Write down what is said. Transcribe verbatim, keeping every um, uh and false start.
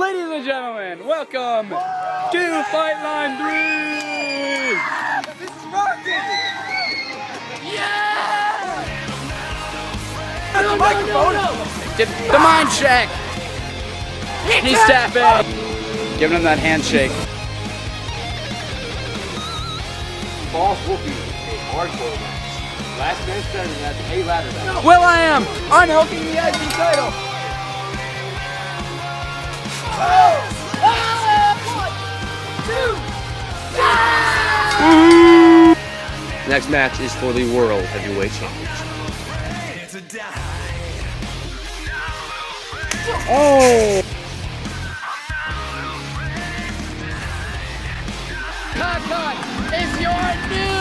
Ladies and gentlemen, welcome to Fightline three! This is rocking! Yeah! The No, microphone! no, no, no. Did the mind check! He's tapping! Giving him that handshake. Falls will be a hardcore match. Last man standing at a ladder match. Will I am unhooking the I C title. Next match is for the World Heavyweight Championship. Oh! Cut, cut! It's your new